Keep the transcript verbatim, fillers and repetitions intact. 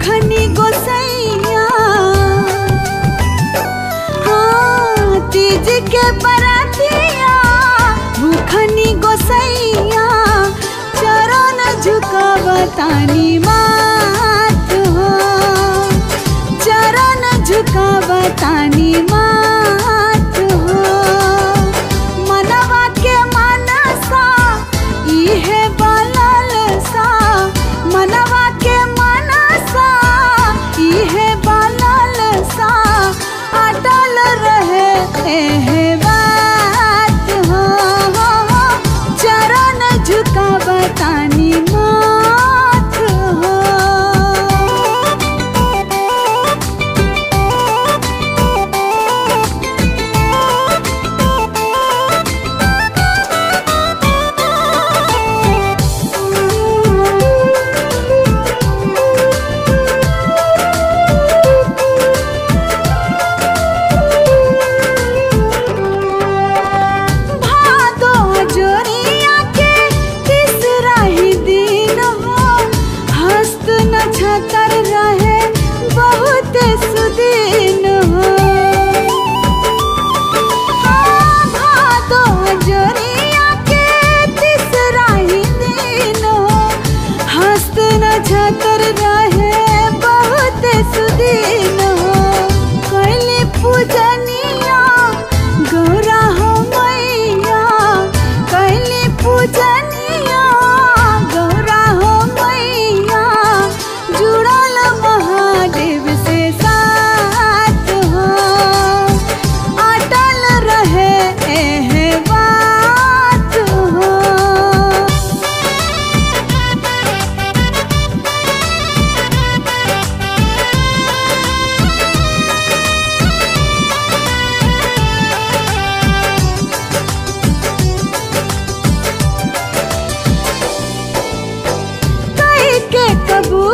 भूखनी गोसैया हाँ तीज के बरातिया भूखनी गोसैया चरण झुकावतानी मात हो चरण झुकावतानी मात हो मनवा के मनसा इहे बललसा मनवा के मनसा इहे बललसा अटल रहे एहे बात हो चरण झुकावतानी मात हो। नक्षत्र रहे बहुत सुदीन हो भादो जोरिया के तीसरा ही दिन हो हस्त नक्षत्र रहे बहुत सुदीन हो कैली पूजनिया गौरा हो मैया कैली पूजनिया गौरा हो मैया जुड़ल महादेव से साथ हो अटल रहे एहे बात हो। कई के कबूल